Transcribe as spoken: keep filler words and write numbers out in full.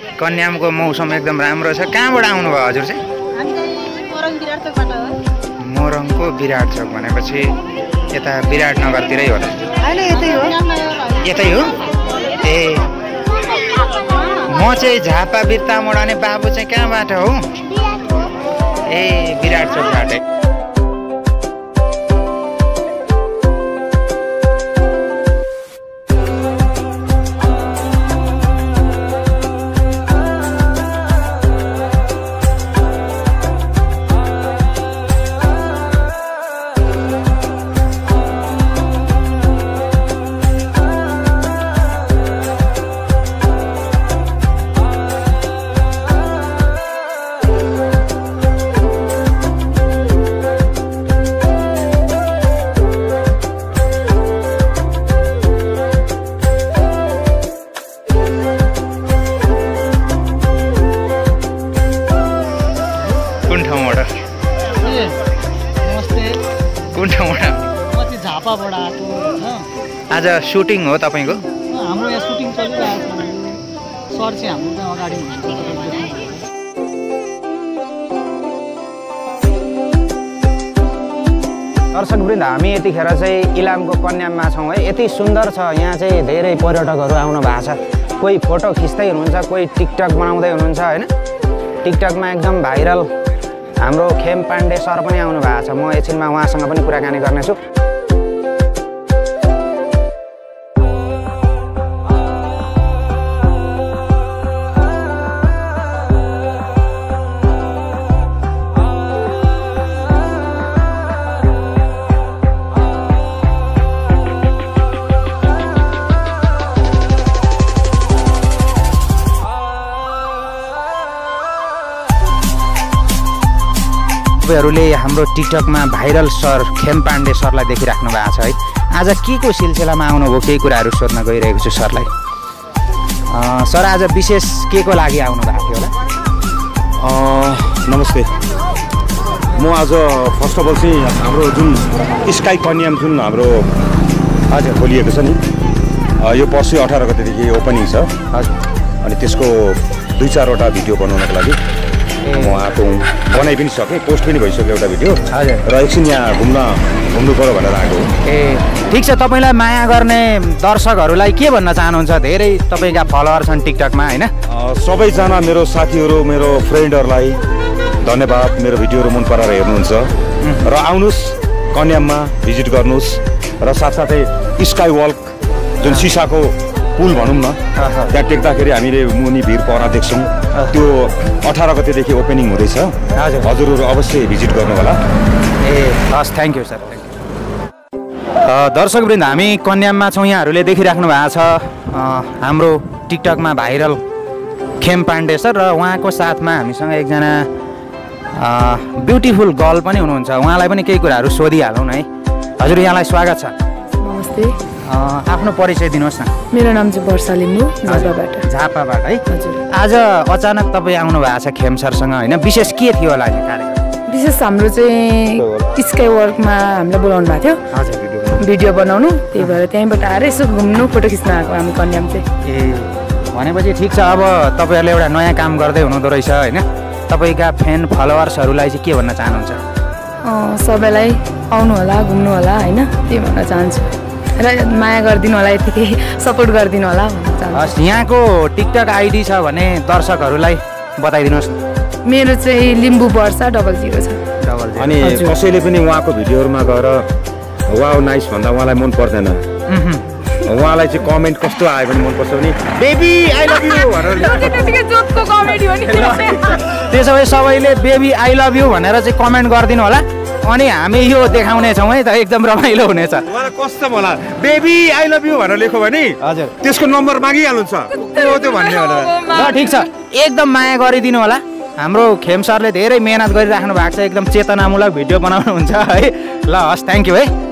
कन्यामको मौसम एकदम राम्रो छ। कहाँबाट आउनुभयो हजुर चाहिँ? मोरङको विराट चोक भनेपछि यता विराटनगरतिरै होला। यतै हो? ए म चाहिँ झापा बिर्तामोड अनि बाबु चाहिँ कहाँबाट हो? ए विराट चोकबाट। आज सुटिङ हो तपाईको? हाम्रो यहाँ सुटिङ चलिरहेको छ। सर चाहिँ हाम्रो चाहिँ अगाडि हुनुहुन्छ। दर्शकवृन्द, हामी यतिखेर चाहिँ इलामको कन्याममा छौँ है। यति सुन्दर छ यहाँ चाहिँ, धेरै पर्यटकहरू आउनु भएको छ। कोही फोटो खिच्दै हुनुहुन्छ, कोही टिकटक बनाउँदै हुनुहुन्छ होइन। टिकटकमा एकदम भाइरल हाम्रो खेम पाण्डे सर पनि आउनु भएको छ। म एकछिनमा उहाँसँग पनि कुराकानी गर्नेछु। तपाईँहरूले हाम्रो टिकटकमा भाइरल सर खेम पाण्डे सरलाई देखिराख्नु भएको छ है। आज के को सिलसिलामा आउनुभयो, केही कुराहरू सोध्न गइरहेको छु सरलाई। सर आज विशेष के को लागि आउनु भएको थियो होला? नमस्ते, म आज फर्स्ट अफ अल चाहिँ हाम्रो जुन स्काई कन्याम जुन हाम्रो आज खोलिएको छ नि, यो पर्सि अठार गतेदेखि ओपनिङ छ। हजुर। अनि त्यसको दुई चारवटा भिडियो बनाउनको लागि म आएको हुँ। बनाइ पनि सकेँ, पोस्ट पनि भइसक्यो एउटा भिडियो। हजुर। र एकछिन यहाँ घुम्न घुम्नु पऱ्यो भनेर आएको हो। ए ठिक छ। तपाईँलाई माया गर्ने दर्शकहरूलाई के भन्न चाहनुहुन्छ? धेरै तपाईँका फलोअर छन् टिकटकमा होइन। सबैजना मेरो साथीहरू, मेरो फ्रेन्डहरूलाई धन्यवाद। मेरो भिडियोहरू मन पराएर हेर्नुहुन्छ र आउनुहोस् कन्याममा भिजिट गर्नुहोस्। र साथसाथै स्काई वल्क जुन सिसाको पुल भनौँ न, त्यहाँ टेक्दाखेरि हामीले मुनि भिर पहरा देख्छौँ। त्यो अठार गतेदेखि ओपनिङ हुँदैछ। हजुरहरू अवश्य भिजिट गर्नु होला। ए हस्, थ्याङ्क यू सर। दर्शकवृन्द, हामी कन्याममा छौँ। यहाँहरूले देखिराख्नु भएको छ हाम्रो टिकटकमा भाइरल खेम पाण्डे सर र उहाँको साथमा हामीसँग एकजना ब्युटिफुल गर्ल पनि हुनुहुन्छ। उहाँलाई पनि केही कुराहरू सोधिहालौँ न है। हजुर, यहाँलाई स्वागत छ। नमस्ते। आफ्नो परिचय दिनुहोस् न। मेरो नाम चाहिँ वर्षा लिम्बू, झापाबाट। झापाबाट है। हजुर। आज अचानक तपाईँ आउनु भएको छ खेम सरसँग होइन, विशेष के थियो होला यो कार्यक्रम? विशेष हाम्रो चाहिँ स्काई वर्कमा हामीलाई बोलाउनु भएको थियो। हजुर। भिडियो बनाउनु, त्यही भएर त्यहीँबाट आएर यसो घुम्नु, फोटो खिच्न आएको हामी कन्याम चाहिँ। ए भनेपछि ठिक छ। अब तपाईँहरूले एउटा नयाँ काम गर्दै हुनुहुँदो रहेछ होइन। तपाईँका फ्यान फलोवर्सहरूलाई चाहिँ के भन्न चाहनुहुन्छ? सबैलाई आउनु होला, घुम्नु होला होइन, त्यही भन्न चाहन्छु। र माया गरिदिनु होला, यतिकै सपोर्ट गरिदिनु होला भन्न चाहन्छु। हस्, यहाँको टिकटक आइडी छ भने दर्शकहरूलाई बताइदिनुहोस् न। मेरो चाहिँ लिम्बू वर्षा डबल जिरो छ। Double zero. अनि कसैले पनि उहाँको भिडियोहरूमा गएर वाउ नाइस भन्दा उहाँलाई मन पर्दैन। उहाँलाई चाहिँ कमेन्ट कस्तो आयो भने मनपर्छ भने बेबी आई लभ यु भनेर। त्यसो भए सबैले बेबी आई लभ यु भनेर चाहिँ कमेन्ट गरिदिनु होला। अनि हामी यो देखाउने छौँ है त, एकदम रमाइलो हुनेछ। उहाँलाई कस्तो होला बेबी आई लभ यु भनेर लेख्यो भने हजुर त्यसको नम्बर मागिहाल्नुहुन्छ त्यो भन्ने होला। ल ठिक छ, एकदम माया गरिदिनु होला। हाम्रो खेम सरले धेरै मेहनत गरिराख्नु भएको छ, एकदम चेतनामूलक भिडियो बनाउनुहुन्छ है। ल हस्, थ्याङ्क यू है।